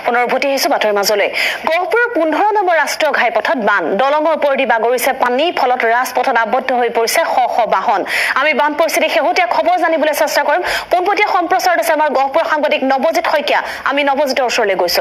পুনৰ উভতি আহিছো বাতৰিৰ মাজলৈ গহপুৰৰ 15 নম্বৰ ৰাষ্ট্ৰীয় ঘাইপথত বান দলঙৰ ওপৰেদি বাগৰিছে পানী ফলত ৰাজপথত আবদ্ধ হৈ পৰিছে শ শ বাহন আমি বান পৰিস্থিতি শেহতীয়া খবৰ জানিবলৈ চেষ্টা কৰিম পোনপটীয়া সম্প্ৰচাৰত আছে আমাৰ গহপুৰৰ সাংবাদিক নৱজিত শইকীয়া আমি নৱজিতৰ ওচৰলৈ গৈছো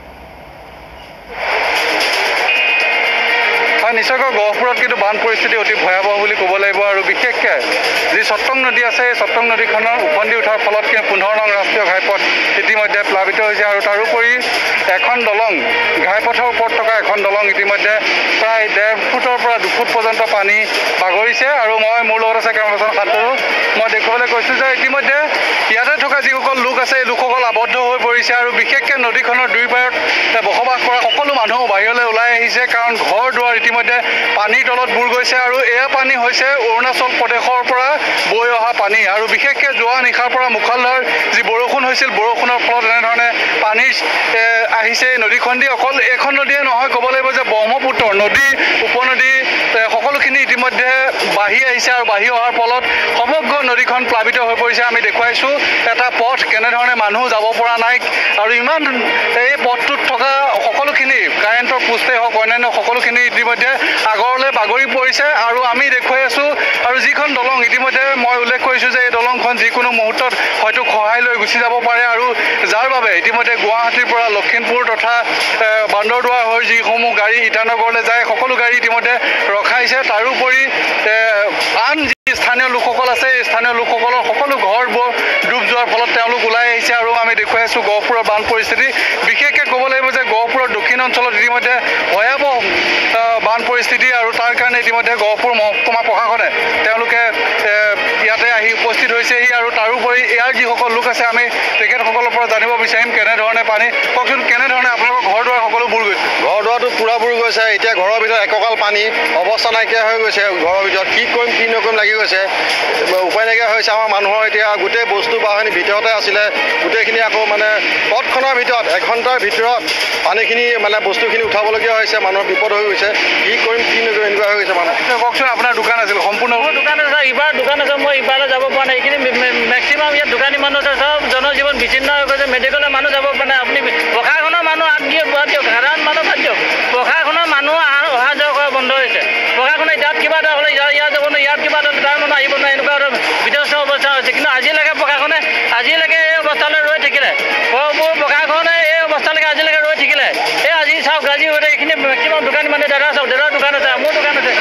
নিশ্চয়কৈ গহপুৰত কিন্তু বান পৰিস্থিতি অতি ভয়াৱহ বুলি ক'ব লাগিব আৰু বিশেষকৈ যি সত্ৰং নদী আছে এই সত্ৰং নদীখনৰ উফন্দি উঠাৰ ফলত 15 নং ৰাষ্ট্ৰীয় ঘাইপথ ইতিমধ্যে প্লাবিত হৈছে আৰু তাৰোপৰি এখন দলং ঘাইপথৰ ওপৰত থকা এখন দলং ইতিমধ্যে প্ৰায় 1.5 ফুটৰ পৰা 2 ফুট পৰ্যন্ত পানী বাগৰিছে আৰু মই মোৰ লগত আছে কেমেৰামেন শান্তনু মই দেখুৱাবলৈ কৈছোঁ যে ইতিমধ্যে ইয়াতে থকা যিসকল লোক আছে এই লোকসকল আবদ্ধ হৈ পৰিছে আৰু বিশেষকৈ নদীখনৰ দুই পাৰত বসবাস কৰা সকলো মানুহ বাহিৰলৈ ওলাই আহিছে কাৰণ ঘৰ দুৱাৰ ইতিমধ্যে পানীৰ তলত বুৰ গৈছে আৰু এয়া পানী হৈছে অৰুণাচল প্ৰদেশৰ পৰা বৈ অহা পানী আৰু বিশেষকৈ যোৱা নিশাৰ পৰা মুখলধাৰ যি বৰষুণ হৈছিল বৰষুণৰ ফলত এনেধৰণে পানী আহিছে নদীখন দি অকল এখন নদীয়ে নহয় ক'ব লাগিব যে ব্ৰহ্মপুত্ৰ নদী উপনদী সকলোখিনি ইতিমধ্যে বাঢ়ি আহিছে আৰু বাঢ়ি অহাৰ ফলত সমগ্ৰ নদীখন প্লাবিত হৈ পৰিছে আমি দেখুৱাইছোঁ এটা পথ কেনেধৰণে মানুহ যাব পৰা নাই আৰু ইমান এই পথটোত থকা সকলোখিনি কাৰেণ্টৰ পোষ্টেই হওক অন্যান্য সকলোখিনি ইতিমধ্যে আগৰলৈ বাগৰি পৰিছে আৰু আমি দেখুৱাই আছোঁ আৰু যিখন দলং ইতিমধ্যে মই উল্লেখ কৰিছোঁ যে এই দলংখন যিকোনো মুহূৰ্তত হয়তো খহাই লৈ গুচি যাব পাৰে আৰু যাৰ বাবে ইতিমধ্যে গুৱাহাটীৰ পৰা লখিমপুৰ তথা বান্দৰদুৱাৰ হৈ যিসমূহ গাড়ী ইটানগৰলৈ যায় সকলো গাড়ী ইতিমধ্যে ৰখাইছে তাৰোপৰি আন যি স্থানীয় লোকসকল আছে এই স্থানীয় লোকসকলৰ সকলো ঘৰবোৰ ডুব যোৱাৰ ফলত তেওঁলোক ওলাই আহিছে আৰু আমি দেখুৱাই আছোঁ গহপুৰৰ বান পৰিস্থিতি বিশেষকৈ ক'ব লাগিব যে গহপুৰৰ দক্ষিণ অঞ্চলত ইতিমধ্যে ভয়াৱহ বান পৰিস্থিতি আৰু তাৰ কাৰণে ইতিমধ্যে গহপুৰ মহকুমা প্ৰশাসনে তেওঁলোকে ইয়াতে আহি উপস্থিত হৈছেহি আৰু তাৰোপৰি ইয়াৰ যিসকল লোক আছে আমি তেখেতসকলৰ পৰা জানিব বিচাৰিম কেনেধৰণে পানী কওকচোন কেনেধৰণে আপোনালোকৰ ঘৰ দুৱাৰ সকলো বুৰ গৈছে ঘৰ দুৱাৰটো পূৰা বুৰ গৈছে এতিয়া ঘৰৰ ভিতৰত একঁকাল পানী অৱস্থা নাইকিয়া হৈ গৈছে ঘৰৰ ভিতৰত কি কৰিম কি নকৰিম লাগি গৈছে উপায় নাইকিয়া হৈছে আমাৰ মানুহৰ এতিয়া গোটেই বস্তু বাহিনী ভিতৰতে আছিলে গোটেইখিনি আকৌ মানে পথখনৰ ভিতৰত 1 ঘণ্টাৰ ভিতৰত পানীখিনি মানে বস্তুখিনি উঠাবলগীয়া হৈছে মানুহৰ বিপদ হৈ গৈছে কি কৰিম কি নকৰিম এনেকুৱা হৈ গৈছে মানুহ কওকচোন আপোনাৰ দোকান আছিল সম্পূৰ্ণ দোকান আছে ইবাৰ দোকান আছে মই ইবাৰলৈ যাব পৰা নাই এইখিনি মেক্সিমাম ইয়াত দোকানী মানুহ আছে চব জনজীৱন বিচ্ছিন্ন হৈ গৈছে মেডিকেলৰ মানুহ যাব পৰা নাই আপুনি প্ৰশাসনৰ মানুহ আগ দিয়ে বাদ দিয়ক সাধাৰণ মানুহ বাদ দিয়ক প্ৰশাসনৰ মানুহ অহা যোৱা কৰা বন্ধ হৈছে প্ৰশাসনে ইয়াত কিবা এটা হ'লে ইয়াত যাব নোৱাৰে ইয়াত কিবা এটা তাৰ মানুহ আহিব নোৱাৰে এনেকুৱা এটা বিধ্বস্ত অৱস্থা হৈছে কিন্তু আজিলৈকে প্ৰশাসনে আজিলৈকে এই অৱস্থালৈ ৰৈ থাকিলে প্ৰশাসনে এই অৱস্থালৈকে আজিলৈকে ৰৈ থাকিলে এই আজি চাওক আজি হৈ এইখিনি মেক্সিমাম দোকানী মানুহ দাদা চাওক দাদাৰ দোকান আছে মোৰ দোকান আছে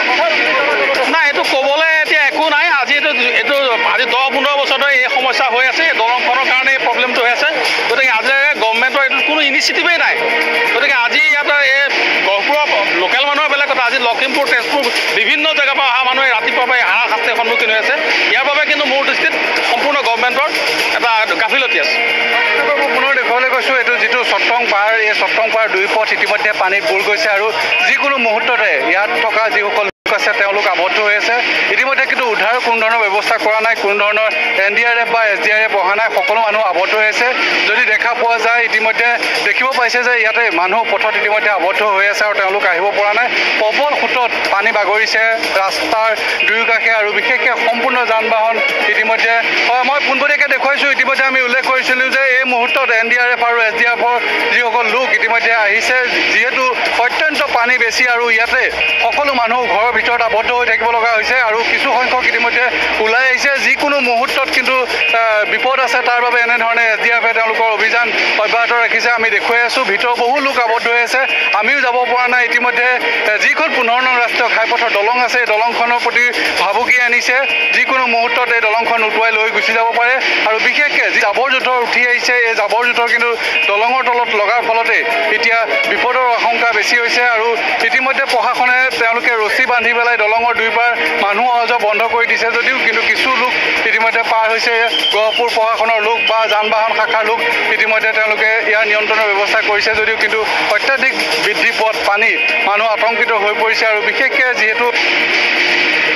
নাই এইটো ক'বলৈ এতিয়া একো নাই আজি এইটো আজি 10-15 বছৰ ধৰি এই সমস্যা হৈ আছে এই দলংখনৰ কাৰণে এই প্ৰব্লেমটো হৈ আছে গতিকে আজিলৈকে গভৰ্ণমেণ্টৰ এইটো কোনো ইনিচিয়েটিভেই নাই গতিকে আজি ইয়াত এই গহপুৰৰ লোকেল মানুহৰ বেলেগ কথা আজি লখিমপুৰ তেজপুৰ বিভিন্ন জেগাৰ পৰা অহা মানুহে ৰাতিপুৱাৰ পৰা হাৰাশাস্তিৰ সন্মুখীন হৈ আছে ইয়াৰ বাবে কিন্তু মোৰ দৃষ্টিত সম্পূৰ্ণ গভৰ্ণমেণ্টৰ এটা গাফিলতি আছে পুনৰ দেখুৱাবলৈ গৈছোঁ এইটো যিটো সত্ৰং পাহাৰ এই সত্ৰং পাহাৰ দুই পথ ইতিমধ্যে পানীত বুৰ গৈছে আৰু যিকোনো মুহূৰ্ততে ইয়াত থকা যিসকল আছে তেওঁলোক আবদ্ধ হৈ আছে ইতিমধ্যে কিন্তু উদ্ধাৰৰ কোনো ধৰণৰ ব্যৱস্থা কৰা নাই কোনো ধৰণৰ NDRF বা SDRF অহা নাই সকলো মানুহ আবদ্ধ হৈ আছে যদি দেখা পোৱা যায় ইতিমধ্যে দেখিব পাইছে যে ইয়াতে মানুহ পথত ইতিমধ্যে আবদ্ধ হৈ আছে আৰু তেওঁলোক আহিব পৰা নাই প্ৰবল সোঁতত পানী বাগৰিছে ৰাস্তাৰ দুয়োকাষে আৰু বিশেষকৈ সম্পূৰ্ণ যান বাহন ইতিমধ্যে হয় মই পোনপটীয়াকৈ দেখুৱাইছোঁ ইতিমধ্যে আমি উল্লেখ কৰিছিলোঁ যে এই মুহূৰ্তত NDRF আৰু SDRFৰ যিসকল লোক ইতিমধ্যে আহিছে যিহেতু অত্যন্ত পানী বেছি আৰু ইয়াতে সকলো মানুহ ঘৰৰ ভিতৰত আবদ্ধ হৈ থাকিব লগা হৈছে আৰু কিছু সংখ্যক ইতিমধ্যে ওলাই আহিছে যিকোনো মুহূৰ্তত কিন্তু বিপদ আছে তাৰ বাবে এনেধৰণে SDRFে তেওঁলোকৰ অভিযান অব্যাহত ৰাখিছে আমি দেখুৱাই আছোঁ ভিতৰত বহু লোক আবদ্ধ হৈ আছে আমিও যাব পৰা নাই ইতিমধ্যে যিখন 15 নং ৰাষ্ট্ৰীয় ঘাইপথৰ দলং আছে এই দলংখনৰ প্ৰতি ভাবুকি আনিছে যিকোনো মুহূৰ্তত এই দলংখন উটুৱাই লৈ গুচি যাব পাৰে আৰু বিশেষকৈ যি জাবৰ জোঁথৰ উঠি আহিছে এই জাবৰ জোঁথৰ কিন্তু দলঙৰ তলত লগাৰ ফলতে এতিয়া বিপদৰ আশংকা বেছি হৈছে আৰু ইতিমধ্যে প্ৰশাসনে তেওঁলোকে ৰছী বান্ধি পেলাই দলঙৰ দুই পাৰ মানুহ অহা যোৱা বন্ধ কৰি দিছে যদিও কিন্তু কিছু লোক ইতিমধ্যে পাৰ হৈছে গহপুৰ প্ৰশাসনৰ লোক বা যান বাহন শাখাৰ লোক ইতিমধ্যে তেওঁলোকে ইয়াৰ নিয়ন্ত্ৰণৰ ব্যৱস্থা কৰিছে যদিও কিন্তু অত্যাধিক বৃদ্ধি পোৱাত পানী মানুহ আতংকিত হৈ পৰিছে আৰু বিশেষকৈ যিহেতু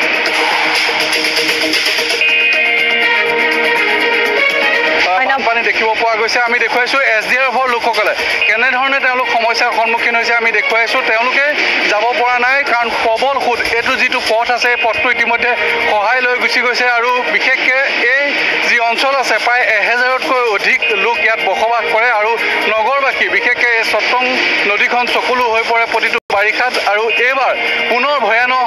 পানী দেখিব পোৱা গৈছে। আমি দেখুৱাইছোঁ SDRFৰ লোকসকলে কেনেধৰণে তেওঁলোক সমস্যাৰ সন্মুখীন হৈছে আমি দেখুৱাইছোঁ। তেওঁলোকে যাব পৰা নাই কাৰণ প্ৰবল সোঁত। এইটো যিটো পথ আছে এই পথটো ইতিমধ্যে সহায় লৈ গুচি গৈছে আৰু বিশেষকৈ এই যি অঞ্চল আছে প্ৰায় 1000তকৈ অধিক লোক ইয়াত বসবাস কৰে আৰু নগৰবাসী বিশেষকৈ এই চট্টং নদীখন চকুলো হৈ পৰে প্ৰতিটো বাৰিষাত আৰু এইবাৰ পুনৰ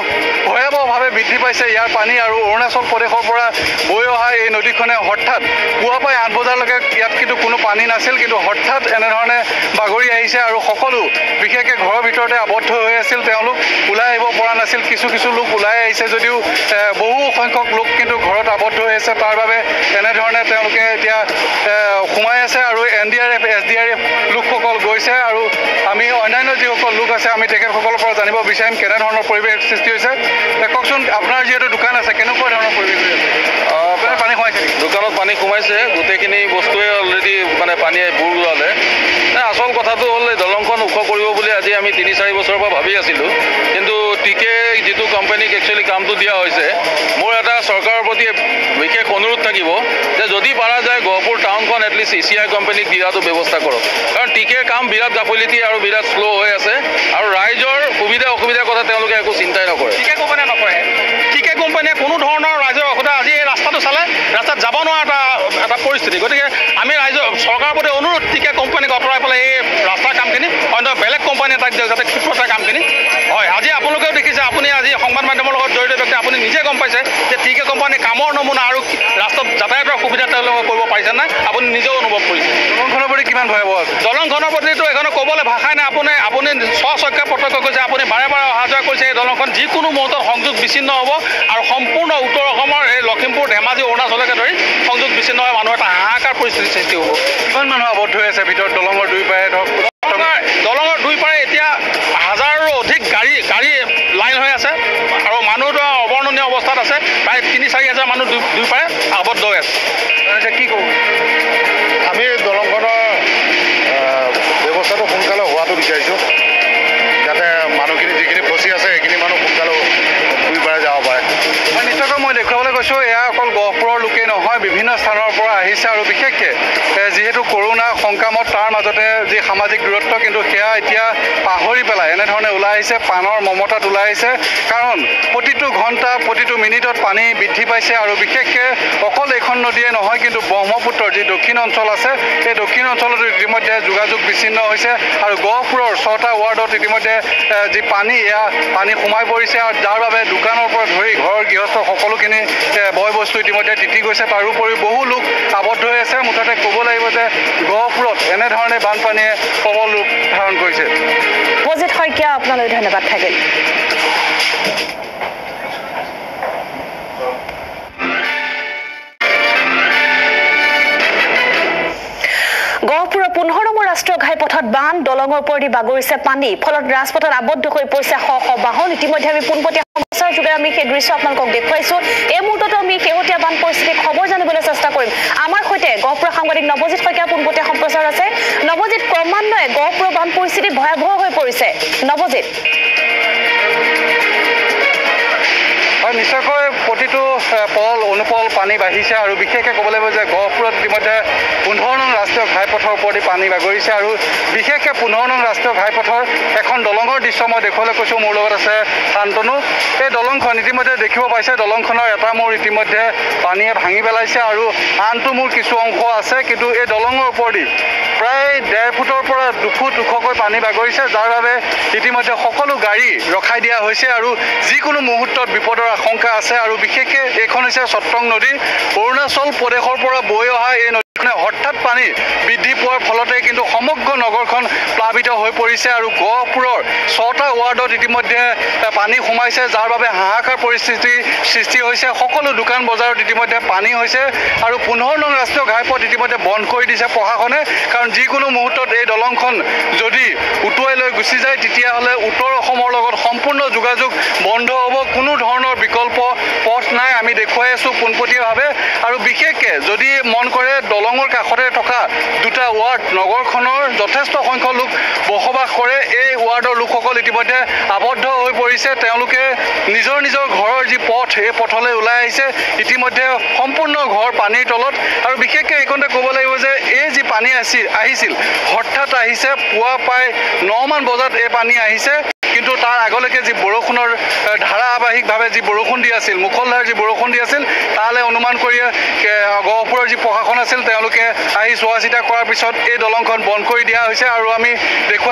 ভয়াৱহভাৱে বৃদ্ধি পাইছে ইয়াৰ পানী আৰু অৰুণাচল প্ৰদেশৰ পৰা বৈ অহা এই নদীখনে হঠাৎ পুৱা প্ৰায় 8 বজালৈকে ইয়াত কিন্তু কোনো পানী নাছিল, কিন্তু হঠাৎ এনেধৰণে বাগৰি আহিছে আৰু সকলো বিশেষকৈ ঘৰৰ ভিতৰতে আবদ্ধ হৈ আছিল। তেওঁলোক ওলাই আহিব পৰা নাছিল। কিছু লোক ওলাই আহিছে যদিও বহু সংখ্যক লোক কিন্তু ঘৰত আবদ্ধ হৈ আছে। তাৰ বাবে এনেধৰণে তেওঁলোকে এতিয়া সোমাই আছে আৰু NDRF SDRF লোকসকল গৈছে আৰু আমি অন্যান্য যিসকল লোক আছে আমি তেখেতসকলৰ পৰা জানিব বিচাৰিম কেনেধৰণৰ পৰিৱেশ সৃষ্টি হৈছে। কওকচোন আপোনাৰ যিহেতু দোকান আছে কেনেকুৱা ধৰণৰ পৰিৱেশ হৈ আছে? পানী সোমাইছে দোকানত পানী সোমাইছে, গোটেইখিনি বস্তুৱে অলৰেডি মানে পানীয়ে বুৰ যোৱালে। আচল কথাটো হ'ল এই দলংখন ওখ কৰিব বুলি আজি আমি 3-4 বছৰৰ পৰা ভাবি আছিলোঁ, কিন্তু টিকে যিটো কোম্পানীক একচুৱেলি কামটো দিয়া হৈছে, মোৰ এটা চৰকাৰৰ প্ৰতি বিশেষ অনুৰোধ থাকিব যে যদি পাৰা যায় গহপুৰ টাউনখন এটলিষ্ট ECI কোম্পানীক দিয়াটো ব্যৱস্থা কৰক, কাৰণ টিকেৰ কাম বিৰাট গাফিলতি আৰু বিৰাট শ্ল' হৈ আছে আৰু ৰাইজৰ সুবিধা অসুবিধাৰ কথা তেওঁলোকে একো চিন্তাই নকৰে। টিকে কোম্পানীয়ে নকৰে। টিকে কোম্পানীয়ে কোনো ধৰণৰ ৰাইজৰ অসুবিধা আজি এই ৰাস্তাটো চালে ৰাস্তাত যাব নোৱাৰা এটা পৰিস্থিতি। গতিকে আমি চৰকাৰৰ প্ৰতি অনুৰোধ টিকে কোম্পানীক আঁতৰাই পেলাই এই ৰাস্তাৰ কামখিনি অন্য বেলেগ কোম্পানী এটাক দিয়ক যাতে ক্ষীপ্ৰতাৰ কামখিনি হয়। আজি আপোনালোকেও দেখিছে, আপুনি আজি সংবাদ মাধ্যমৰ লগত জড়িত ব্যক্তি আপুনি নিজে গম পাইছে যে টিকে কোম্পানীৰ কামৰ নমুনা আৰু ৰাস্তাত যাতায়াতৰ সুবিধা তেওঁলোকে কৰিব পাৰিছে নাই আপুনি নিজেও অনুভৱ কৰিছে। দলংখনৰ প্ৰতি কিমান ভয়াৱহ আছে? দলংখনৰ প্ৰতিতো এখনো ক'বলৈ ভাষাই নাই। আপুনি স্বচক্ষে প্ৰত্যক্ষ কৰিছে, আপুনি বাৰে অহা যোৱা কৰিছে। এই দলংখন যিকোনো মুহূৰ্তত সংযোগ বিচ্ছিন্ন হ'ব আৰু সম্পূৰ্ণ উত্তৰ অসমৰ এই লখিমপুৰ ধেমাজি অৰুণাচলকে ধৰি সংযোগ বিচ্ছিন্ন হৈ মানুহ এটা হাহাকাৰ পৰিস্থিতিৰ সৃষ্টি হ'ব। কিমান মানুহ আবদ্ধ হৈ আছে ভিতৰত দলঙৰ দুই পাৰে? দলঙৰ দুই পাৰে এতিয়া 1000ৰো অধিক গাড়ী লাইন হৈ আছে আৰু মানুহটো অৱৰ্ণনীয় অৱস্থাত আছে। প্ৰায় 3-4 হাজাৰ মানুহ দুই পাৰে আবদ্ধ হৈ আছে। কি ক'ব? আমি দলংখনৰ ব্যৱস্থাটো সোনকালে হোৱাটো বিচাৰিছোঁ, যাতে মানুহখিনি যিখিনি ফচি আছে সেইখিনি মানুহ সোনকালে দুই পাৰে যাব পাৰে। নিশ্চয়কৈ মই দেখুৱাবলৈ কৈছোঁ, এয়া অকল গহপুৰৰ লোকেই নহয়, বিভিন্ন স্থানৰ পৰা আহিছে আৰু বিশেষকৈ যিহেতু কৰোণা সংক্ৰামত তাৰ মাজতে যি সামাজিক দূৰত্ব কিন্তু সেয়া এতিয়া পাহৰি পেলাই এনেধৰণে ওলাই আহিছে, পানৰ মমতাত ওলাই আহিছে। কাৰণ প্ৰতিটো ঘণ্টা প্ৰতিটো মিনিটত পানী বৃদ্ধি পাইছে আৰু বিশেষকৈ অকল এইখন নদীয়ে নহয় কিন্তু ব্ৰহ্মপুত্ৰৰ যি দক্ষিণ অঞ্চল আছে সেই দক্ষিণ অঞ্চলত ইতিমধ্যে যোগাযোগ বিচ্ছিন্ন হৈছে আৰু গহপুৰৰ 6টা ৱাৰ্ডত ইতিমধ্যে যি পানী এয়া পানী সোমাই পৰিছে আৰু যাৰ বাবে দোকানৰ পৰা ধৰি ঘৰৰ গৃহস্থ সকলোখিনি বয় বস্তু ইতিমধ্যে তিতি গৈছে। তাৰোপৰি বহু লোক আবদ্ধ হৈ আছে। মুঠতে ক'ব লাগিব যে গহপুৰত এনেধৰণে বানপানীয়ে প্ৰবল ৰূপ ধাৰণ কৰিছে। অজিত শইকীয়া, আপোনালৈ ধন্যবাদ থাকিল। গহপুৰৰ 15 নম্বৰ ৰাষ্ট্ৰীয় ঘাইপথত বান, দলঙৰ ওপৰেদি বাগৰিছে পানী, ফলত ৰাজপথত আবদ্ধ হৈ পৰিছে শ বাহন। ইতিমধ্যে আমি পোনপটীয়া সমাচাৰ যোগে আমি সেই দৃশ্য আপোনালোকক দেখুৱাইছো। এই মুহূৰ্তত আমি শেহতীয়া বান পৰিস্থিতিৰ খবৰ জানিবলৈ চেষ্টা কৰিম। আমাৰ সৈতে গহপুৰৰ সাংবাদিক নৱজিৎ শইকীয়া পোনপটীয়া সম্প্ৰচাৰ আছে। নৱজিৎ, ক্ৰমান্বয়ে গহপুৰৰ বান পৰিস্থিতি ভয়াৱহ হৈ পৰিছে। নৱজিৎ। নিশ্চয়কৈ প্ৰতিটো পল অনুপল পানী বাঢ়িছে আৰু বিশেষকৈ ক'ব লাগিব যে গহপুৰত ইতিমধ্যে 15 নং ৰাষ্ট্ৰীয় ঘাইপথৰ ওপৰেদি পানী বাগৰিছে আৰু বিশেষকৈ 15 নং ৰাষ্ট্ৰীয় ঘাইপথৰ এখন দলঙৰ দৃশ্য মই দেখুৱাবলৈ কৈছোঁ। মোৰ লগত আছে শান্তনু। এই দলংখন ইতিমধ্যে দেখিব পাইছে, দলংখনৰ এটা মূৰ ইতিমধ্যে পানীয়ে ভাঙি পেলাইছে আৰু আনটো মূৰ কিছু অংশ আছে, কিন্তু এই দলঙৰ ওপৰেদি প্ৰায় 1.5 ফুটৰ পৰা 2 ফুট ওখকৈ পানী বাগৰিছে, যাৰ বাবে ইতিমধ্যে সকলো গাড়ী ৰখাই দিয়া হৈছে আৰু যিকোনো মুহূৰ্তত বিপদৰ আশংকা আছে। আৰু বিশেষকৈ এইখন হৈছে চট্টং নদী। অৰুণাচল প্ৰদেশৰ পৰা বৈ অহা এই নদীখনে হঠাৎ পানী বৃদ্ধি পোৱাৰ ফলতে কিন্তু সমগ্ৰ নগৰখন প্লাবিত হৈ পৰিছে আৰু গহপুৰৰ 6টা ৱাৰ্ডত ইতিমধ্যে পানী সোমাইছে, যাৰ বাবে হাহাকাৰ পৰিস্থিতিৰ সৃষ্টি হৈছে। সকলো দোকান বজাৰত ইতিমধ্যে পানী হৈছে আৰু 15 নং ৰাষ্ট্ৰীয় ঘাইপথ ইতিমধ্যে বন্ধ কৰি দিছে প্ৰশাসনে, কাৰণ যিকোনো মুহূৰ্তত এই দলংখন যদি উটুৱাই লৈ গুচি যায় তেতিয়াহ'লে উত্তৰ অসমৰ লগত সম্পূৰ্ণ যোগাযোগ বন্ধ হ'ব। কোনো ধৰণৰ বিকল্প পথ নাই আমি দেখুৱাই আছোঁ পোনপটীয়াভাৱে আৰু বিশেষকৈ যদি মন কৰে দলঙৰ কাষতে থকা দুটা ৱাৰ্ড নগৰখনৰ যথেষ্ট সংখ্যক লোক বসবাস কৰে এই ৱাৰ্ডৰ লোকসকল ইতিমধ্যে আবদ্ধ হৈ পৰিছে তেওঁলোকে নিজৰ নিজৰ ঘৰৰ যি পথ এই পথলৈ ওলাই আহিছে ইতিমধ্যে সম্পূৰ্ণ ঘৰ পানীৰ তলত আৰু বিশেষকৈ এইখনতে ক'ব লাগিব যে এই যি পানী আহিছিল হঠাৎ আহিছে পুৱা প্ৰায় 9 মান বজাত এই পানী আহিছে কিন্তু তাৰ আগলৈকে যি বৰষুণৰ ধাৰাবাহিকভাৱে যি বৰষুণ দি আছিল মুখলধাৰ যি বৰষুণ দি আছিল তালৈ অনুমান কৰি গহপুৰৰ যি প্ৰশাসন আছিল তেওঁলোকে আহি চোৱা চিতা কৰাৰ পিছত এই দলংখন বন্ধ কৰি দিয়া হৈছে আৰু আমি দেখুৱাই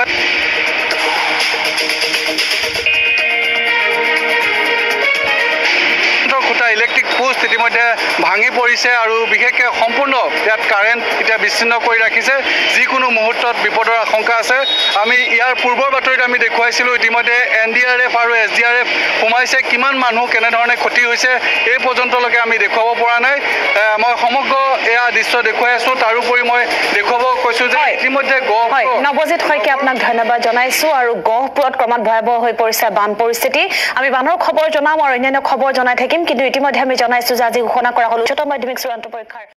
খুঁটা ইলেক্ট্ৰিক পোষ্ট ইতিমধ্যে ভাঙি পৰিছে আৰু বিশেষকৈ সম্পূৰ্ণ ইয়াত কাৰেণ্ট এতিয়া বিচ্ছিন্ন কৰি ৰাখিছে যিকোনো মুহূৰ্তত বিপদৰ আশংকা আছে আমি ইয়াৰ পূৰ্বৰ বাতৰিত আমি দেখুৱাইছিলোঁ ইতিমধ্যে NDRF আৰু SDRF সোমাইছে কিমান মানুহ কেনেধৰণে ক্ষতি হৈছে এই পৰ্যন্তলৈকে আমি দেখুৱাব পৰা নাই মই সমগ্ৰ এয়া দৃশ্য দেখুৱাই আছোঁ তাৰোপৰি মই দেখুৱাব কৈছোঁ যে ইতিমধ্যে নৱজিৎ শইকীয়া আপোনাক ধন্যবাদ জনাইছোঁ আৰু গহপুৰত ক্ৰমাৎ ভয়াৱহ হৈ পৰিছে বান পৰিস্থিতি আমি বানৰ খবৰ জনাম আৰু অন্যান্য খবৰ জনাই থাকিম কিন্তু ইতিমধ্যে আমি জনাইছোঁ যে আজি ঘোষণা কৰা হ'ল উচ্চতৰ মাধ্যমিক চূড়ান্ত পৰীক্ষাৰ